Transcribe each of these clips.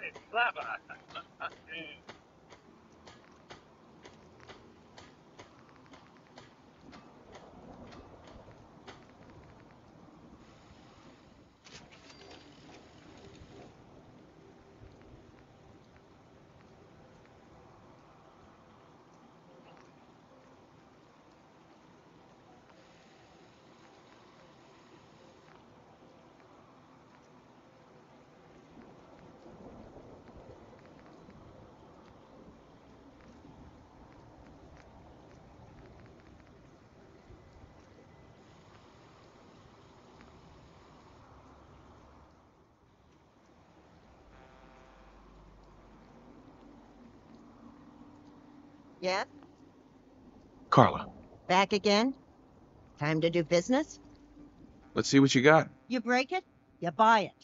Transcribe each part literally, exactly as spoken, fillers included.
Yeah? Carla, Back again? Time to do business? let's see what you got. You break it, you buy it.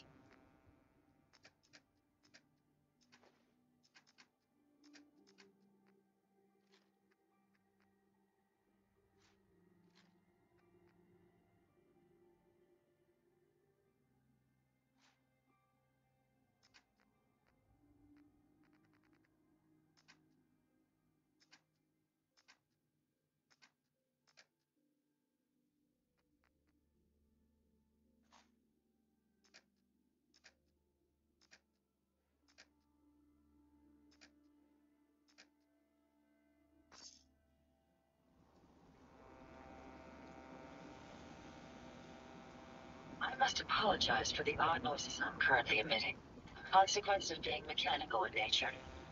I must apologize for the odd noises I'm currently emitting. Consequence of being mechanical in nature.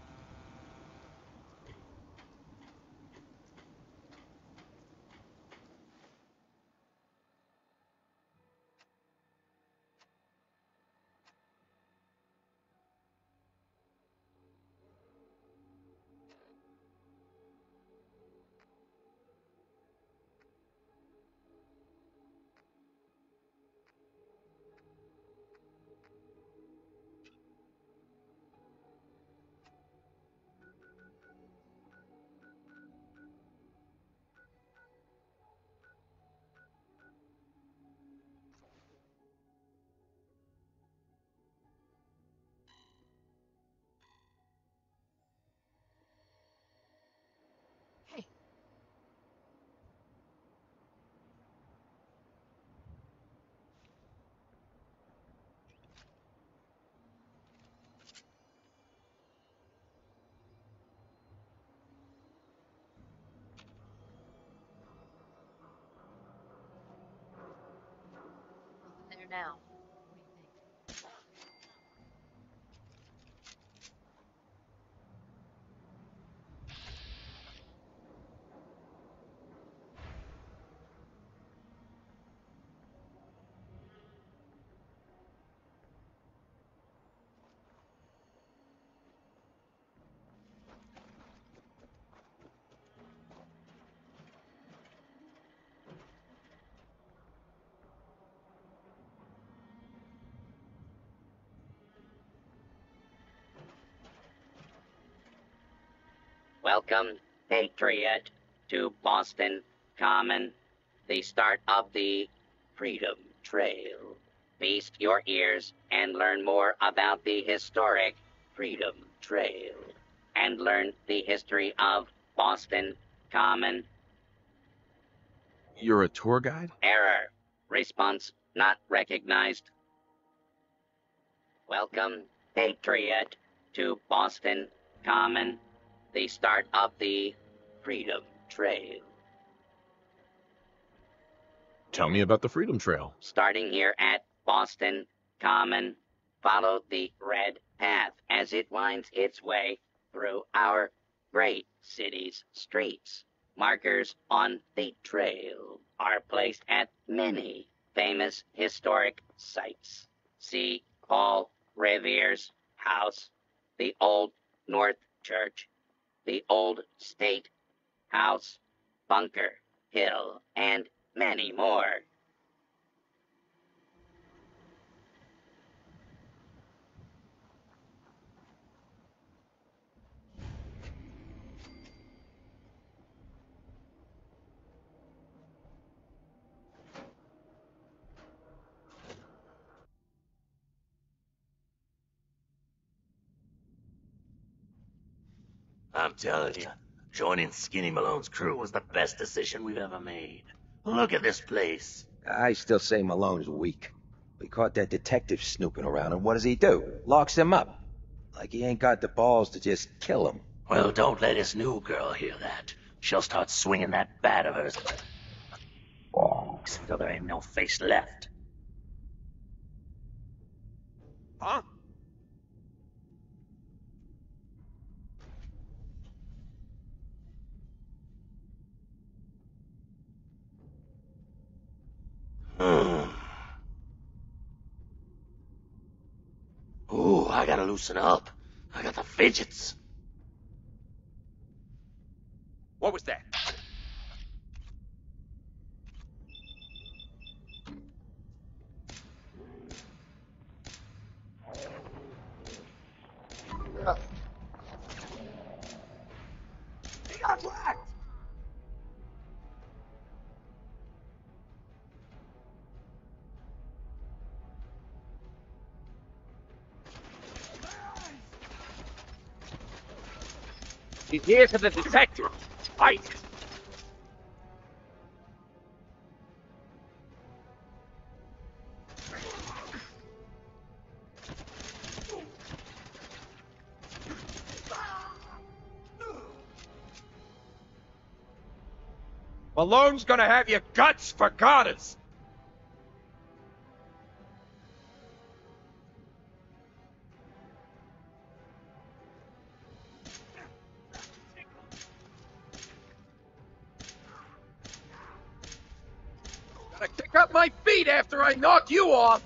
There now. Welcome, Patriot, to Boston Common, the start of the Freedom Trail. Feast your ears and learn more about the historic Freedom Trail, and learn the history of Boston Common. You're a tour guide? Error. Response not recognized. Welcome, Patriot, to Boston Common, the start of the Freedom Trail. Tell me about the Freedom Trail. Starting here at Boston Common, follow the red path as it winds its way through our great city's streets. Markers on the trail are placed at many famous historic sites. See Paul Revere's house, the Old North Church, the Old State House, Bunker Hill, and many more. I'm telling you, joining Skinny Malone's crew was the best decision we've ever made. Look at this place. I still say Malone's weak. We caught that detective snooping around, and what does he do? Locks him up. Like he ain't got the balls to just kill him. Well, don't let his new girl hear that. She'll start swinging that bat of hers until there ain't no face left. Huh? Hmm. Ooh, I gotta loosen up. I got the fidgets. What was that? He got whacked. He's here for the detective. Fight! Malone's gonna have your guts for garters! Gotta kick up my feet after I knock you off!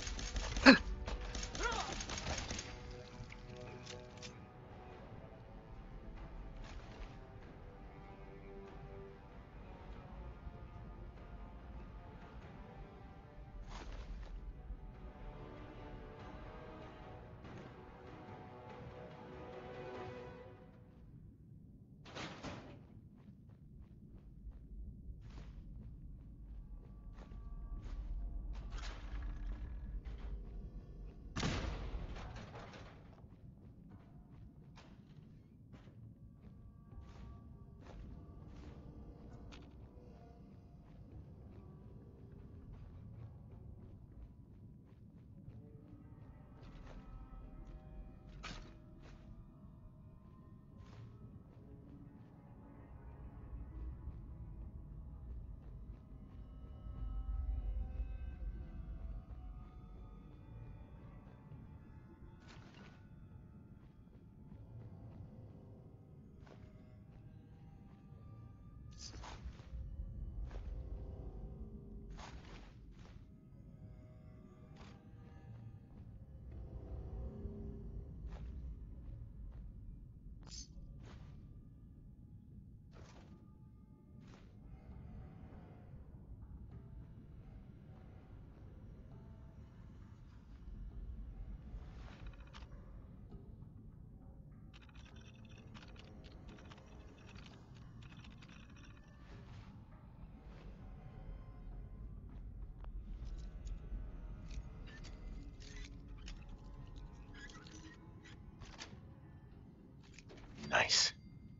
Nice.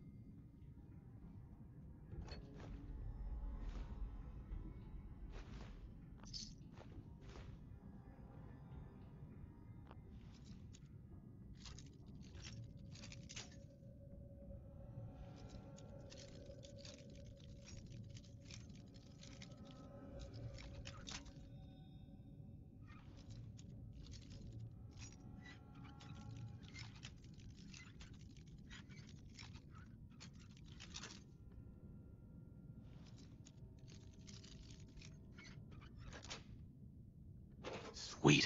Sweet.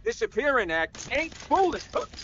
disappearing act ain't fooling.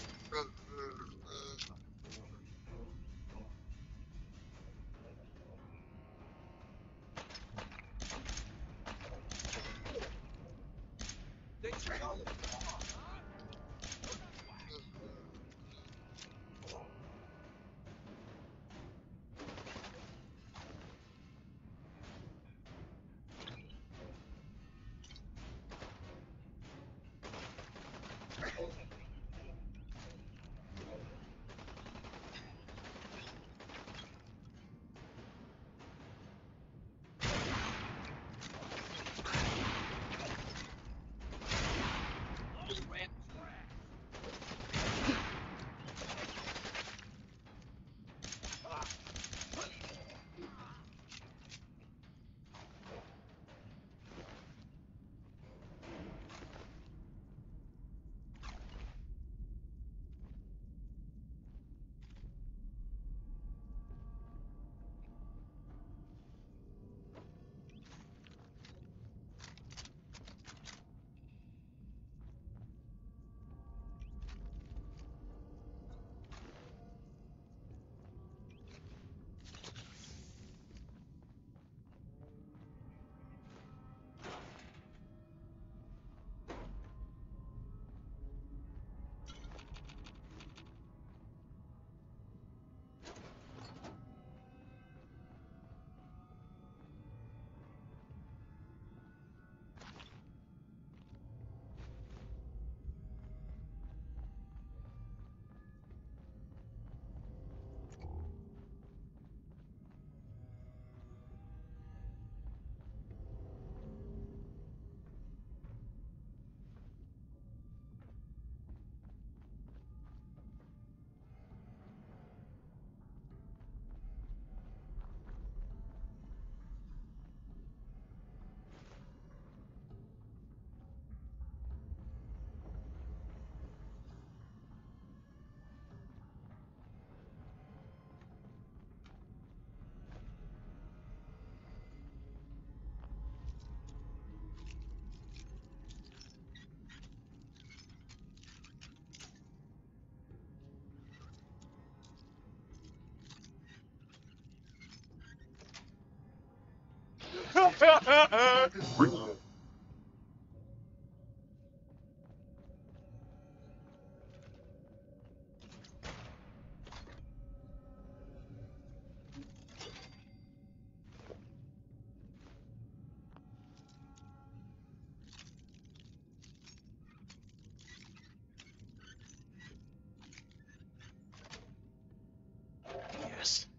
Yes.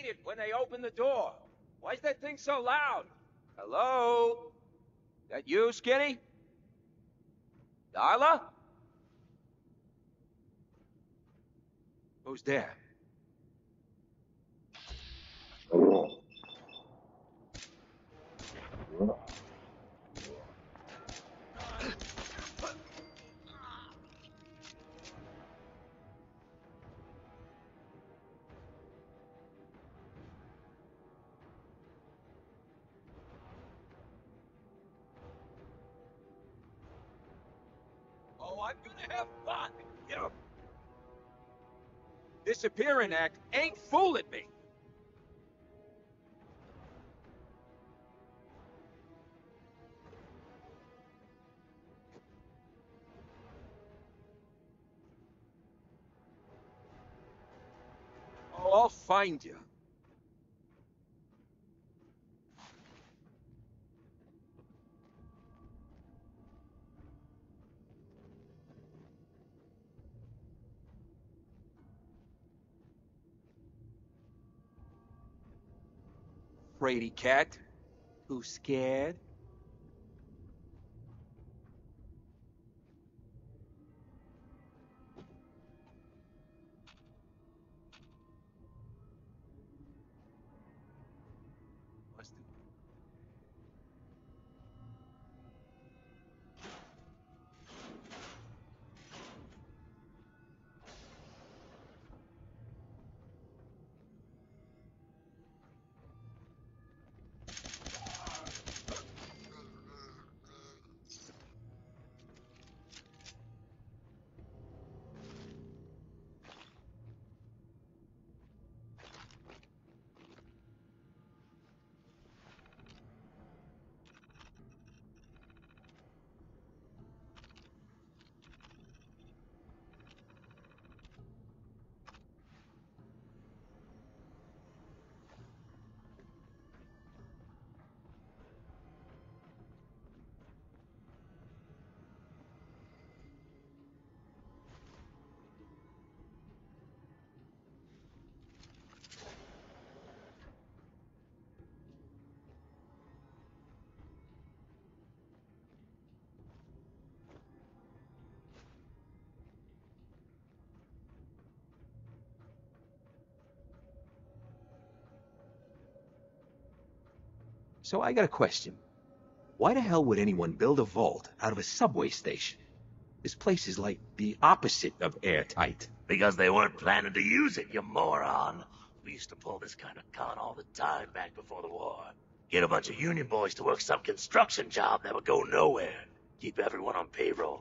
it when they open the door. Why's that thing so loud? Hello? That you, Skinny? Darla? Who's there? Oh, I'm gonna have fun. Get him. Disappearing act ain't fooling me. Oh, I'll find you. Fraidy cat. Who's scared? Must have. So I got a question. Why the hell would anyone build a vault out of a subway station? This place is like the opposite of airtight. Because they weren't planning to use it, you moron. We used to pull this kind of con all the time back before the war. Get a bunch of union boys to work some construction job that would go nowhere. Keep everyone on payroll.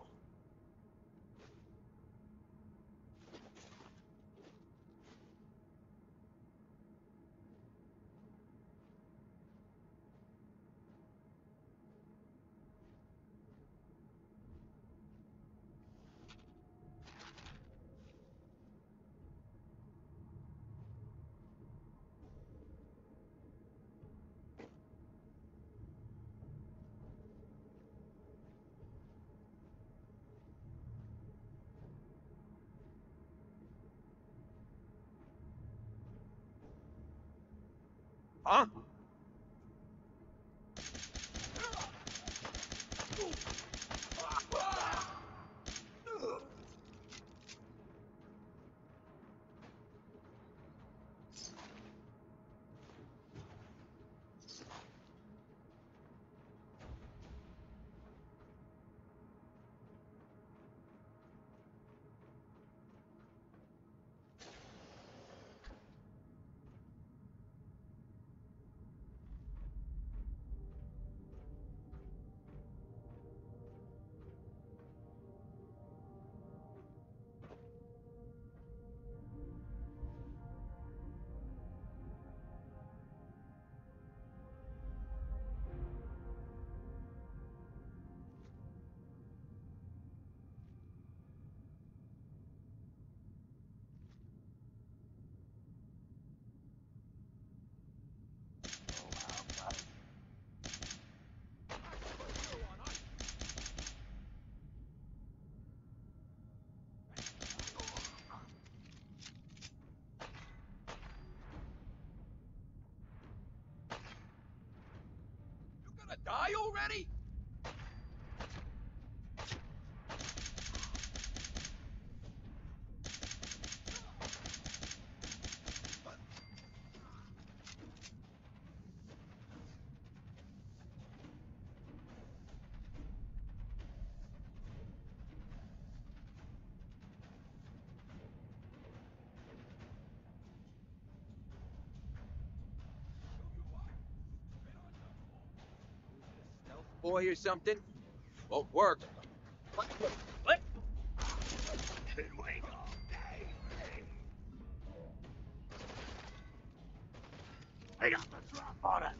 Huh? Die already? Boy or something? Won't work. What? What? Been waiting all day. They got the drop on us.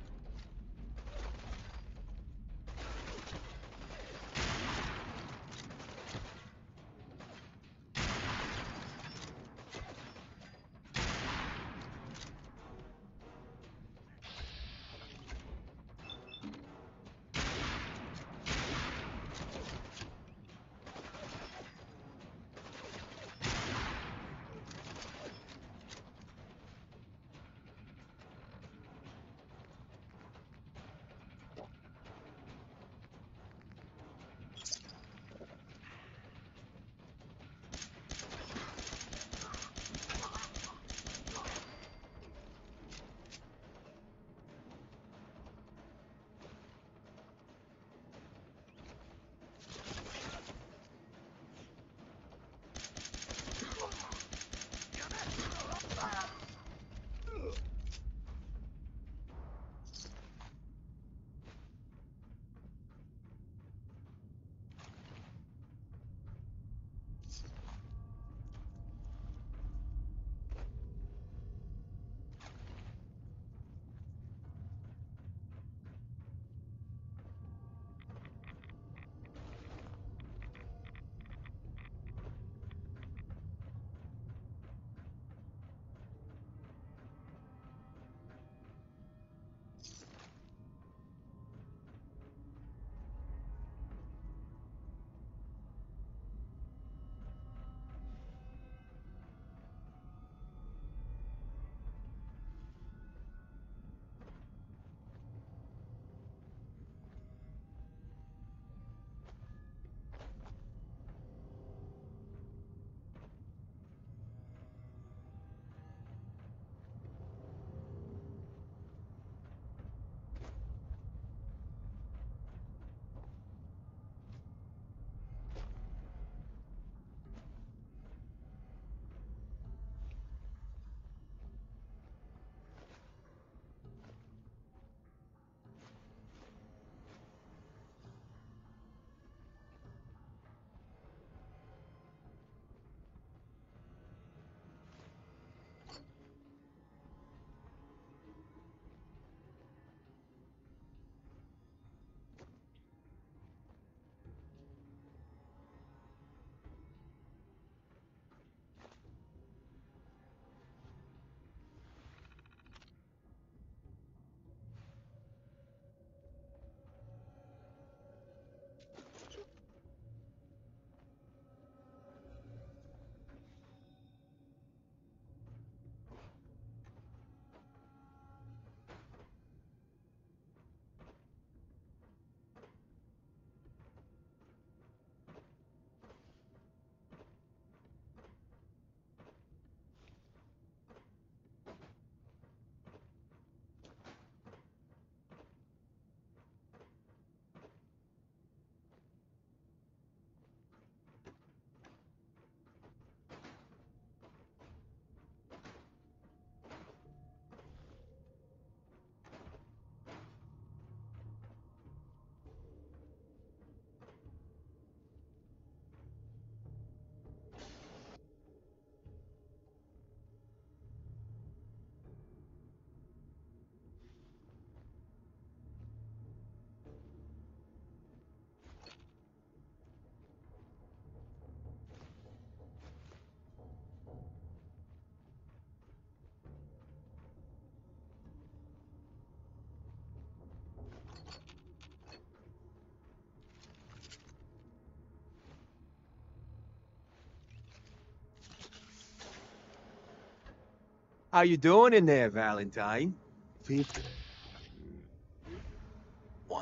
How you doing in there, Valentine? Fifth. One.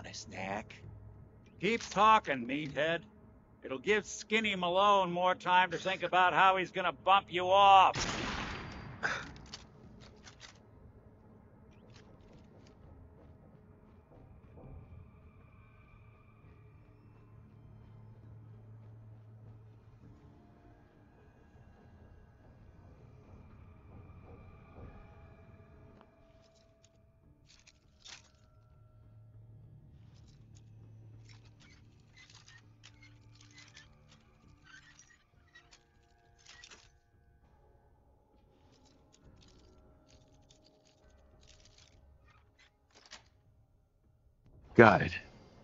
want a snack? Keep talking, meathead. It'll give Skinny Malone more time to think about how he's gonna bump you off. Got it.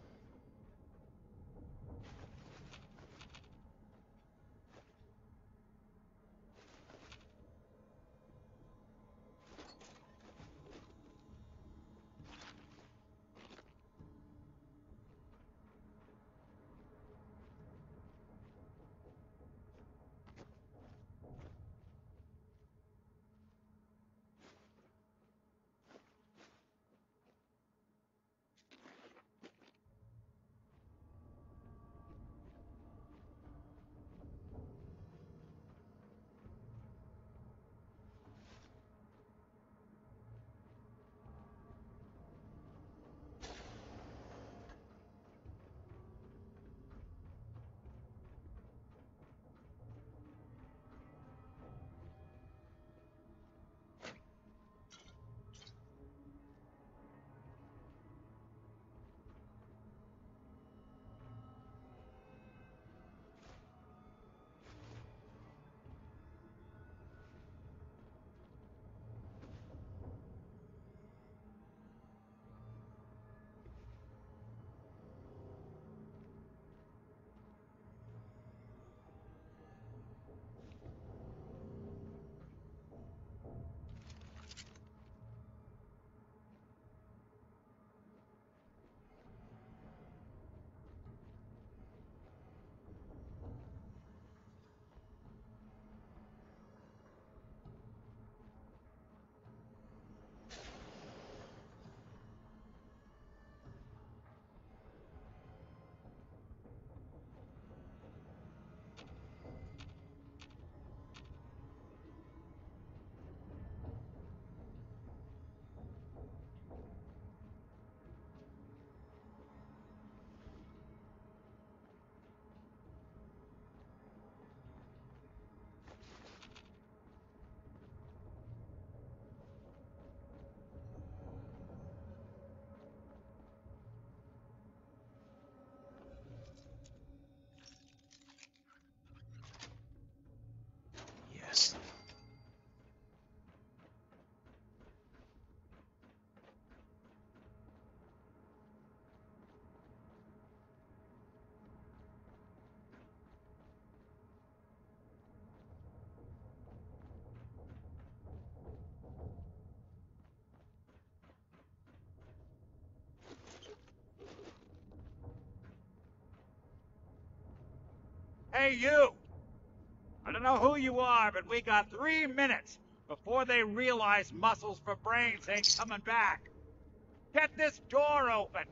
Yes. Hey, you! I don't know who you are, but we got three minutes before they realize muscles for brains ain't coming back. Get this door open!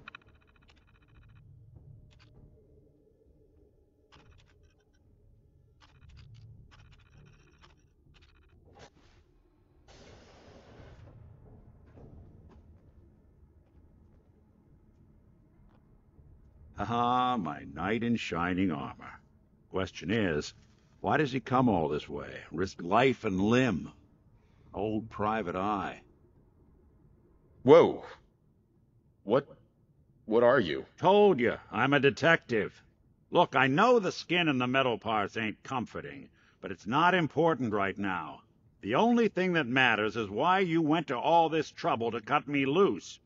Ah, my knight in shining armor. Question is, why does he come all this way? Risk life and limb? Old Private Eye. Whoa. What... what are you? Told you, I'm a detective. Look, I know the skin and the metal parts ain't comforting, but it's not important right now. The only thing that matters is why you went to all this trouble to cut me loose.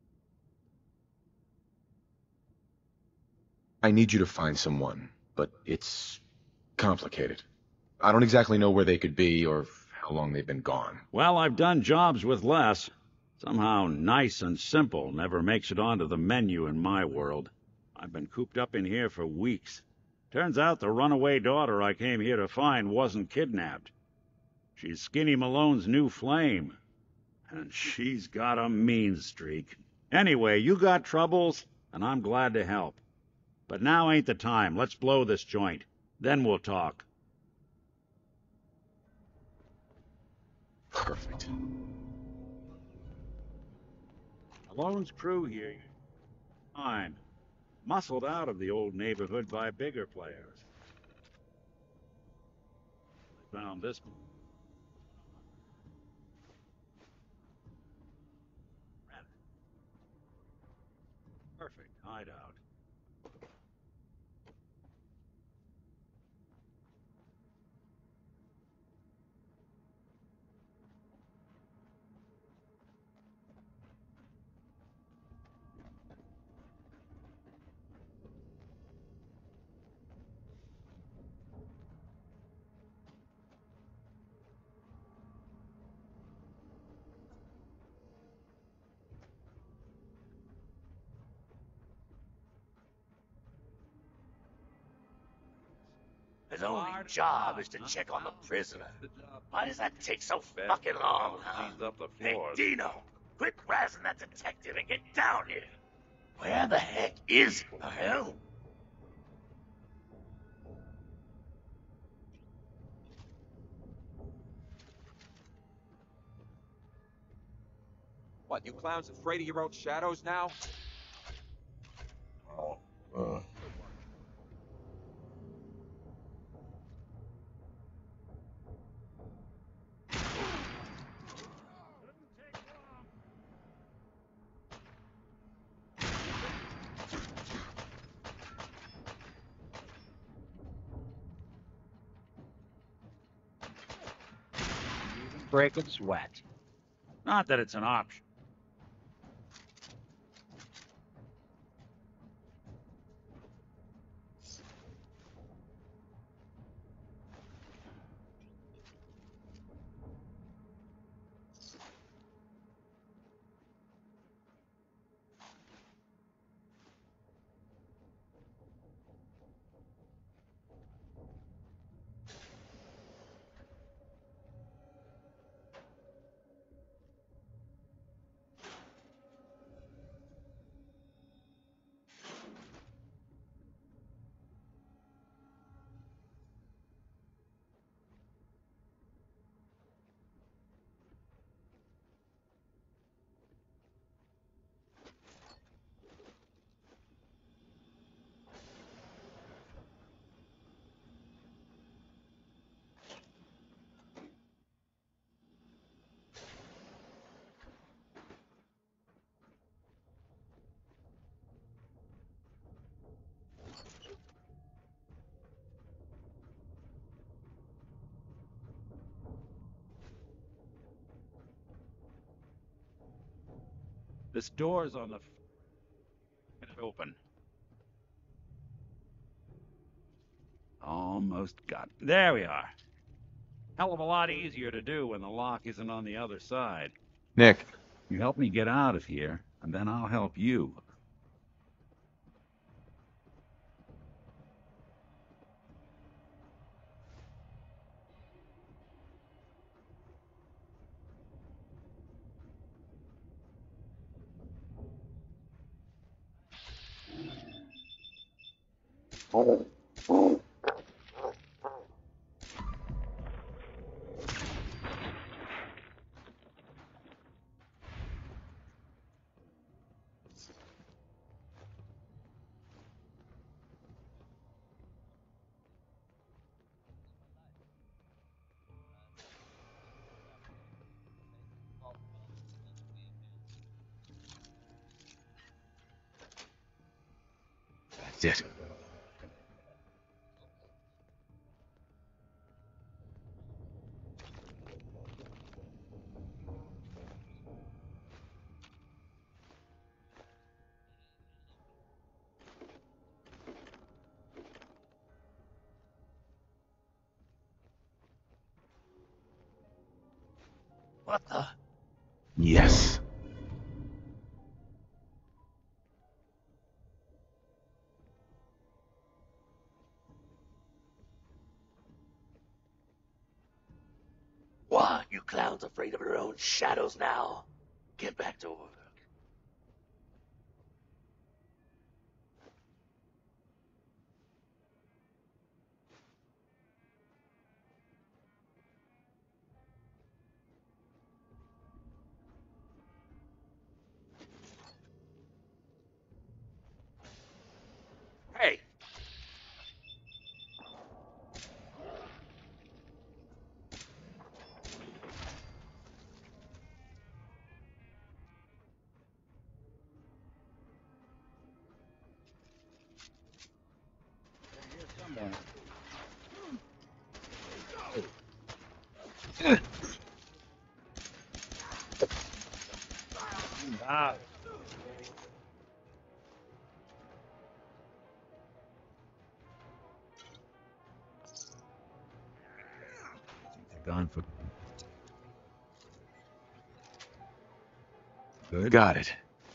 I need you to find someone, but it's complicated. I don't exactly know where they could be or how long they've been gone. Well, I've done jobs with less. Somehow nice and simple never makes it onto the menu in my world. I've been cooped up in here for weeks. Turns out the runaway daughter I came here to find wasn't kidnapped. She's Skinny Malone's new flame. And she's got a mean streak. Anyway, you got troubles? and I'm glad to help. But now ain't the time. Let's blow this joint. Then we'll talk. Perfect. Malone's crew here. Fine. Muscled out of the old neighborhood by bigger players. They found this one. Perfect hideout. His only job is to check on the prisoner. Why does that take so fucking long, huh? Hey, Dino, quit razzing that detective and get down here. Where the heck is he? The hell? What, you clowns afraid of your own shadows now? Oh, uh. Breaking sweat. Not that it's an option. This door's on the f- Get it open. Almost got. There we are. Hell of a lot easier to do when the lock isn't on the other side. Nick, You help me get out of here, and then I'll help you. that's it. What the? Yes. What, you clowns afraid of your own shadows now? Get back to work. Gone for good. Got it.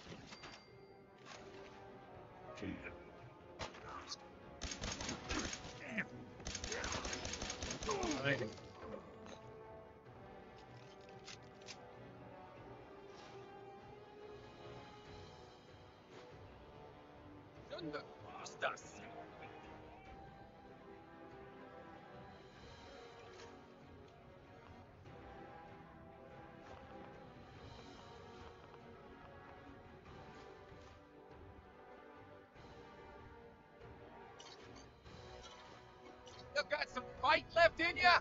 You got some fight left in ya?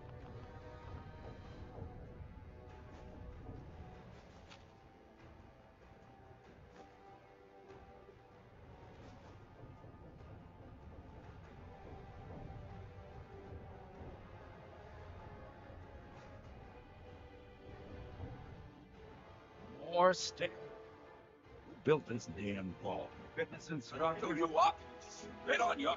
More stick. Who built this damn ball? Fitness instructor you up? Spit on you.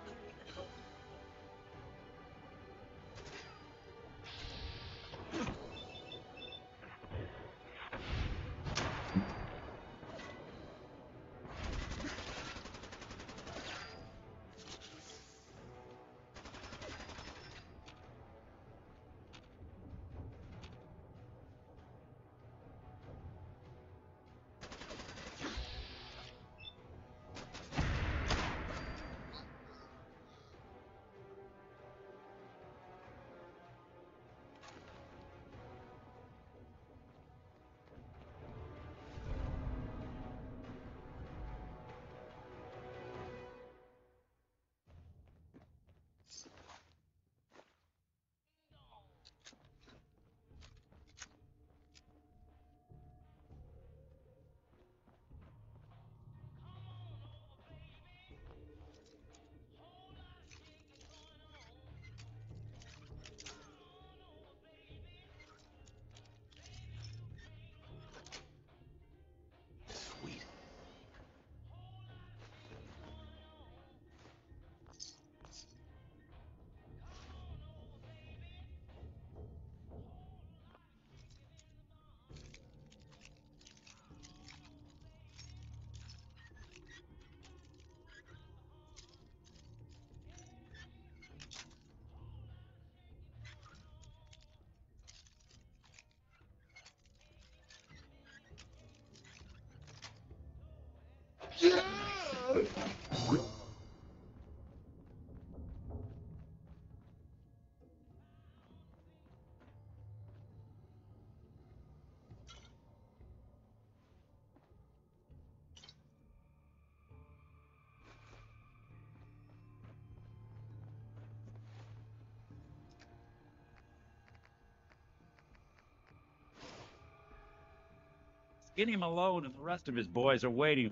Skinny Malone and the rest of his boys are waiting.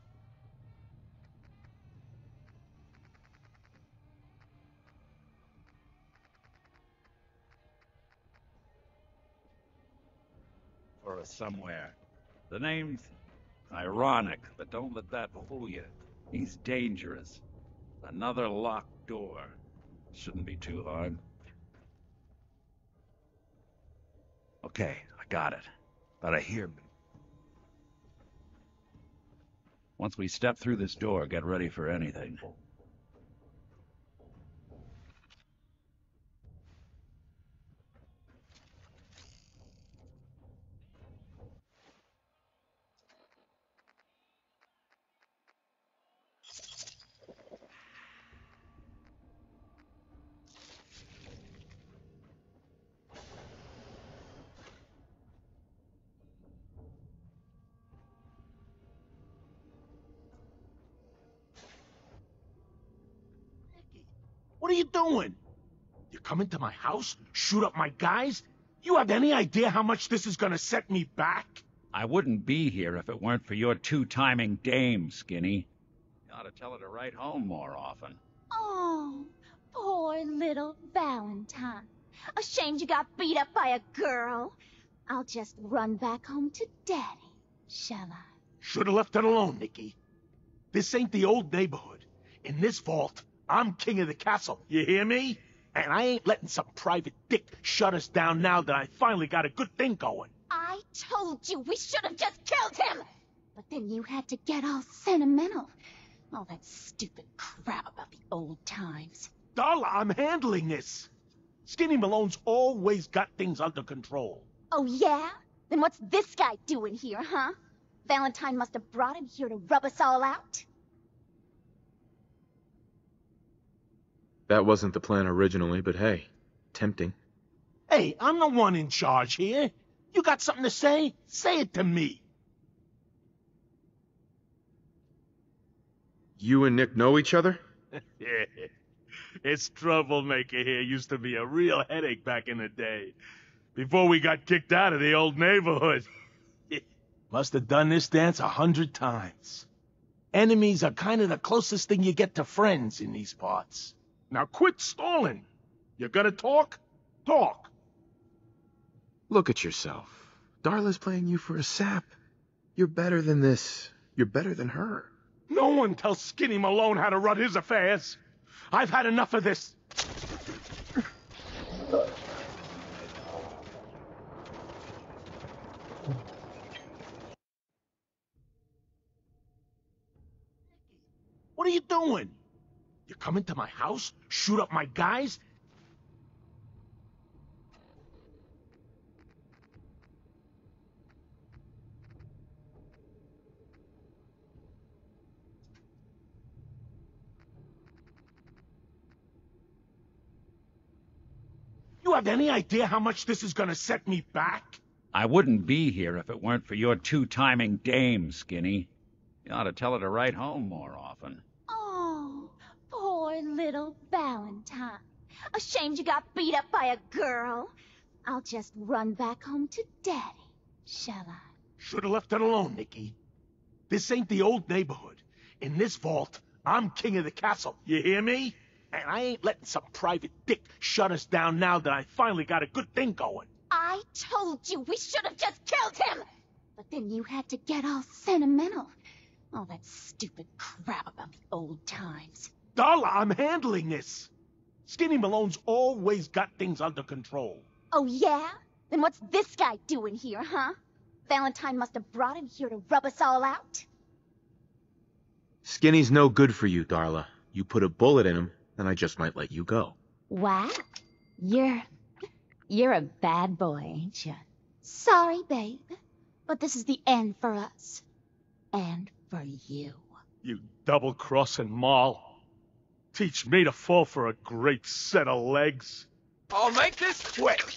For us somewhere. The name's ironic, but don't let that fool you. He's dangerous. Another locked door. Shouldn't be too hard. Okay, I got it. But I hear... Once we step through this door, get ready for anything. What are you doing? You come into my house, shoot up my guys? You have any idea how much this is gonna set me back? I wouldn't be here if it weren't for your two-timing dame, Skinny. You ought to tell her to write home more often. Oh, poor little Valentine. Ashamed you got beat up by a girl. I'll just run back home to Daddy, shall I? Should've left it alone, Nikki. This ain't the old neighborhood. In this vault, I'm king of the castle, you hear me? And I ain't letting some private dick shut us down now that I finally got a good thing going. I told you we should have just killed him! But then you had to get all sentimental. All that stupid crap about the old times. Darla, I'm handling this. Skinny Malone's always got things under control. Oh, yeah? Then what's this guy doing here, huh? Valentine must have brought him here to rub us all out? That wasn't the plan originally, but hey, tempting. Hey, I'm the one in charge here. You got something to say? Say it to me. You and Nick know each other? Yeah. This troublemaker here used to be a real headache back in the day. Before we got kicked out of the old neighborhood. Must have done this dance a hundred times. Enemies are kind of the closest thing you get to friends in these parts. Now quit stalling. You gonna talk? Talk. Look at yourself. Darla's playing you for a sap. You're better than this. You're better than her. No one tells Skinny Malone how to run his affairs. I've had enough of this. What are you doing? You come into my house, shoot up my guys? You have any idea how much this is gonna set me back? I wouldn't be here if it weren't for your two-timing dame, Skinny. You ought to tell her to write home more often. Oh, poor little Valentine. Ashamed you got beat up by a girl? I'll just run back home to Daddy, shall I? Should've left it alone, Nikki. This ain't the old neighborhood. In this vault, I'm king of the castle. You hear me? And I ain't letting some private dick shut us down now that I finally got a good thing going. I told you we should have just killed him! But then you had to get all sentimental. All that stupid crap about the old times. Darla, I'm handling this. Skinny Malone's always got things under control. Oh, yeah? Then what's this guy doing here, huh? Valentine must have brought him here to rub us all out? Skinny's no good for you, Darla. You put a bullet in him, and I just might let you go. Wow. You're... you're a bad boy, ain't you? Sorry, babe. But this is the end for us. And for you. You double-crossing Moll. Teach me to fall for a great set of legs. I'll make this quick.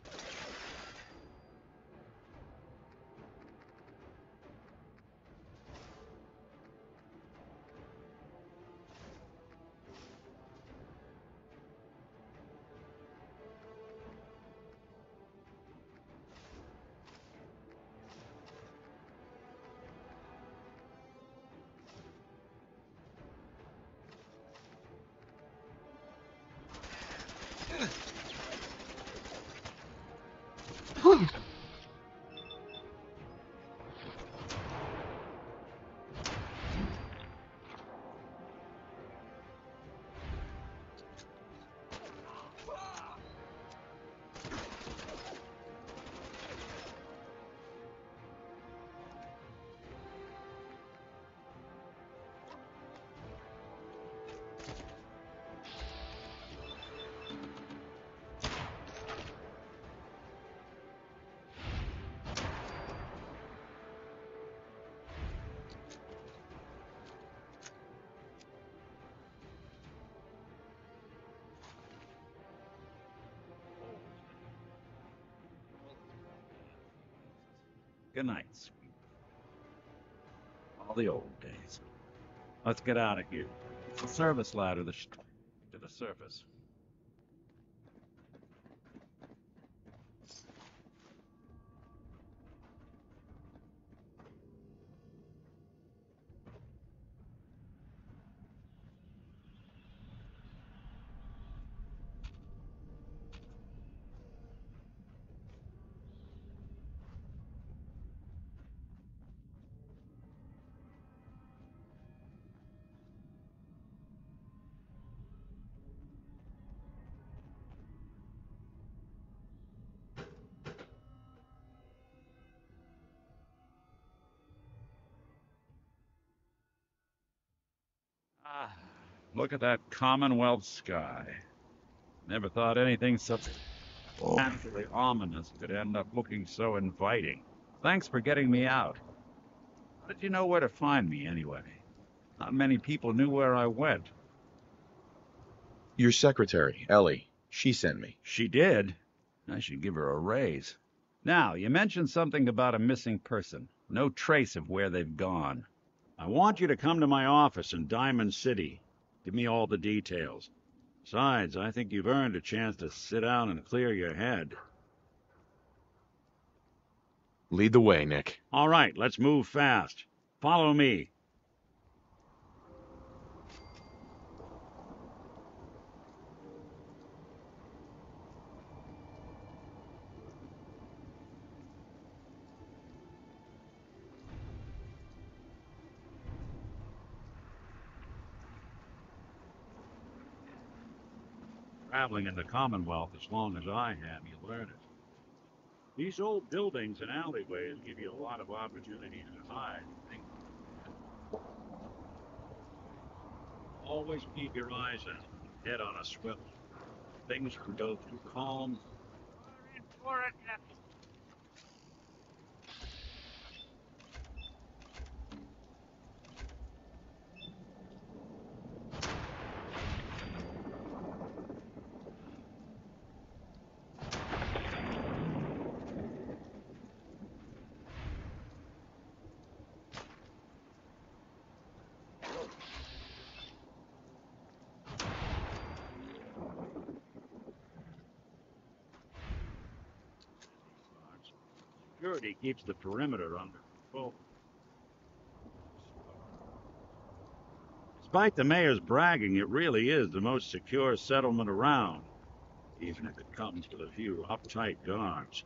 Good night, sweet. All the old days. Let's get out of here. It's the service ladder the sh- to the surface. Ah, look at that Commonwealth sky. Never thought anything so naturally ominous could end up looking so inviting. Thanks for getting me out. How did you know where to find me, anyway? Not many people knew where I went. Your secretary, Ellie, she sent me. She did? I should give her a raise. Now, you mentioned something about a missing person. No trace of where they've gone. I want you to come to my office in Diamond City. Give me all the details. Besides, I think you've earned a chance to sit down and clear your head. Lead the way, Nick. All right, let's move fast. Follow me. Traveling in the Commonwealth as long as I have, you learn it. These old buildings and alleyways give you a lot of opportunities to hide. Think. Always keep your eyes out, head on a swivel. Things can go too calm. Security keeps the perimeter under control. Despite the mayor's bragging, it really is the most secure settlement around, even if it comes with a few uptight guards.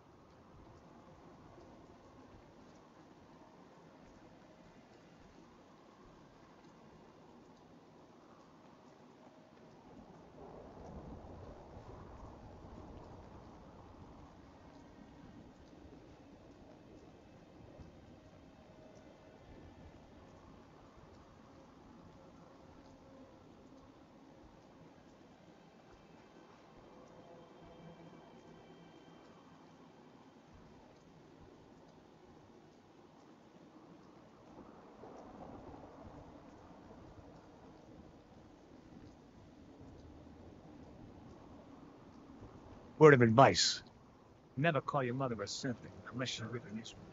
Word of advice. Never call your mother a serpent unless you're with an Israel.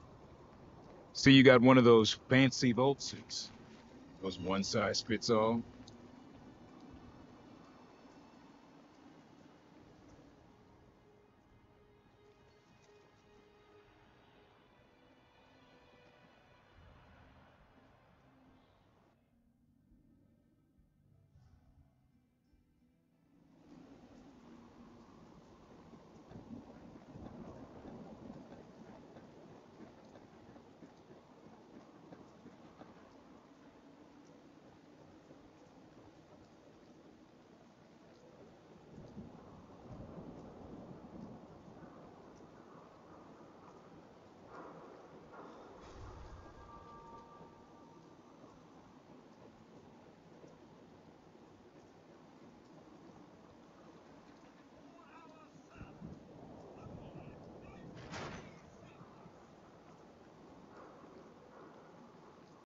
So you got one of those fancy vault suits. Those one-size-fits-all?